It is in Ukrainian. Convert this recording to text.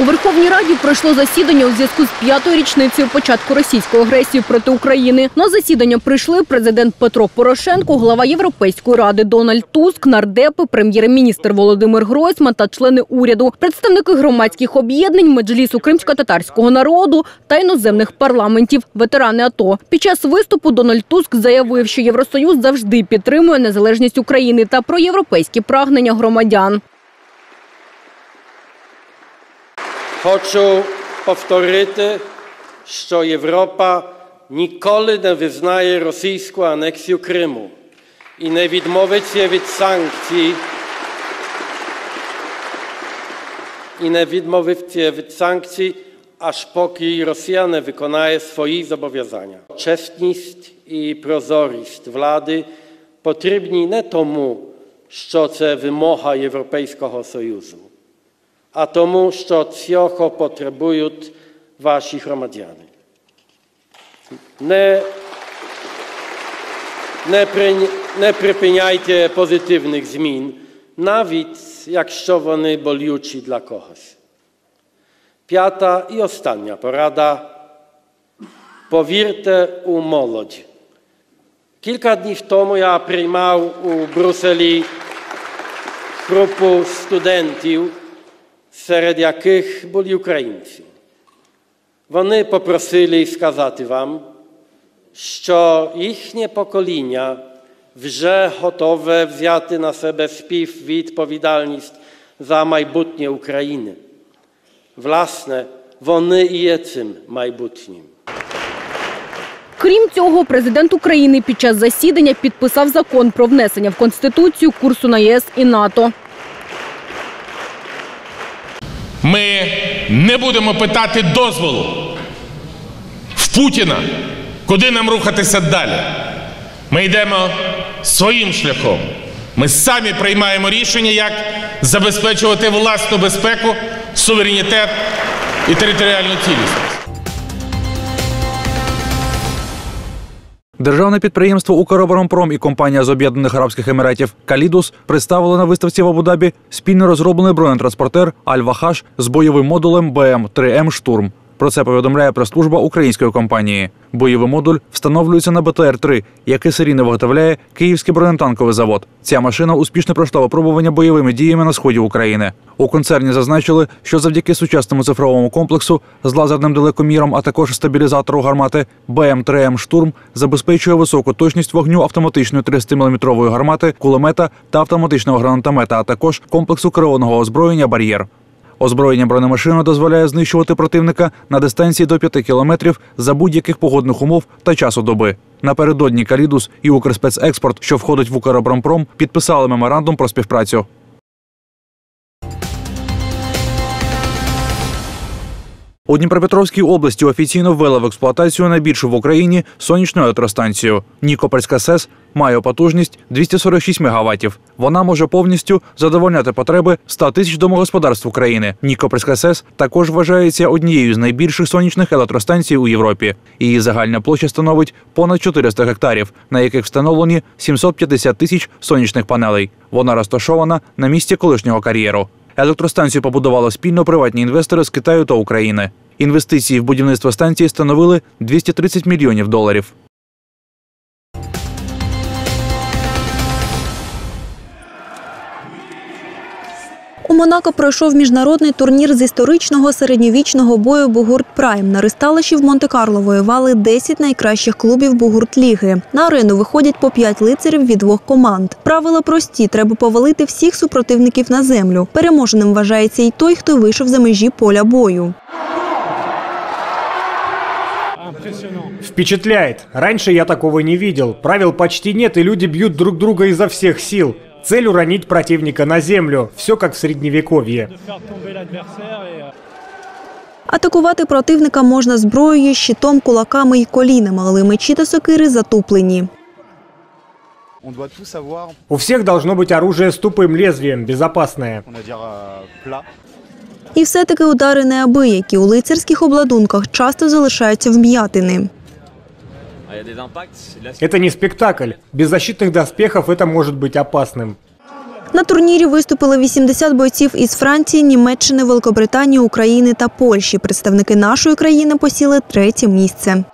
У Верховній Раді пройшло засідання у зв'язку з 5-ю річницею початку російської агресії проти України. На засідання прийшли президент Петро Порошенко, глава Європейської ради Дональд Туск, нардепи, прем'єр-міністр Володимир Гройсман та члени уряду, представники громадських об'єднань, меджлісу кримськотатарського народу та іноземних парламентів, ветерани АТО. Під час виступу Дональд Туск заявив, що Євросоюз завжди підтримує незалежність України та проєвропейські прагнення громадян. Хочу повторити, що Європа ніколи не визнає російську анексію Криму і не відмовиться від санкцій, аж поки Росія не виконає свої зобов'язання. Чесність і прозорість влади потрібні не тому, що це вимога Європейського Союзу, а тому, що цього потребують ваші громадяни. Не припиняйте позитивних змін, навіть якщо вони болючі для когось. 5-та і остання порада. Повірте у молодь. Кілька днів тому я приймав у Брюсселі групу студентів, серед яких були українці. Вони попросили сказати вам, що їхнє покоління вже готове взяти на себе співвідповідальність за майбутнє України. Власне, вони і є цим майбутнім. Крім цього, президент України під час засідання підписав закон про внесення в Конституцію курсу на ЄС і НАТО. Ми не будемо питати дозволу в Путіна, куди нам рухатися далі. Ми йдемо своїм шляхом. Ми самі приймаємо рішення, як забезпечувати власну безпеку, суверенітет і територіальну цілісність. Державне підприємство «Укроборонпром» і компанія з Об'єднаних Арабських Еміратів «Калідус» представили на виставці в Абу-Дабі спільно розроблений бронетранспортер «Аль-Вахаш» з бойовим модулем БМ-3М «Штурм». Про це повідомляє прес-служба української компанії. Бойовий модуль встановлюється на БТР-3, який серійно виготовляє Київський бронетанковий завод. Ця машина успішно пройшла випробування бойовими діями на сході України. У концерні зазначили, що завдяки сучасному цифровому комплексу з лазерним далекоміром, а також стабілізатору гармати БМ-3М «Штурм» забезпечує високу точність вогню автоматичної 30-мм гармати, кулемета та автоматичного гранатомета, а також комплексу керованого озброєння «Бар'єр». Озброєння бронемашини дозволяє знищувати противника на дистанції до 5 кілометрів за будь-яких погодних умов та часу доби. Напередодні «Калідус» і «Укрспецекспорт», що входить в «Укроборонпром», підписали меморандум про співпрацю. У Дніпропетровській області офіційно ввели в експлуатацію найбільшу в Україні сонячну електростанцію. Нікопольська СЕС має потужність 246 МВт. Вона може повністю задовольняти потреби 100 тисяч домогосподарств України. Нікопольська СЕС також вважається однією з найбільших сонячних електростанцій у Європі. Її загальна площа становить понад 400 гектарів, на яких встановлені 750 тисяч сонячних панелей. Вона розташована на місці колишнього кар'єру. Електростанцію побудували спільно приватні інвестори з Китаю та України. Інвестиції в будівництво станції становили $230 мільйонів. У Монако пройшов міжнародний турнір з історичного середньовічного бою «Бугурт-Прайм». На ристалищі в Монте-Карло воювали 10 найкращих клубів Бугурт-ліги. На арену виходять по 5 лицарів від 2 команд. Правила прості – треба повалити всіх супротивників на землю. Переможеним вважається і той, хто вийшов за межі поля бою. Впечатляет. Раньше я такого не видел. Правил почти нет, и люди бьют друг друга изо всех сил. Цель – уронить противника на землю. Все как в Средневековье. Атакувати противника можна зброєю, щитом, кулаками і колінами, але мечі та сокири затуплені. У всех должно быть оружие с тупым лезвием, безопасное. І все-таки удари неабиякі. У лицарських обладунках часто залишаються вм'ятини. Это не спектакль. Без защитных доспехов это может быть опасным. На турнірі виступили 80 бойців із Франції, Німеччини, Великобританії, України та Польщі. Представники нашої країни посіли 3-є місце.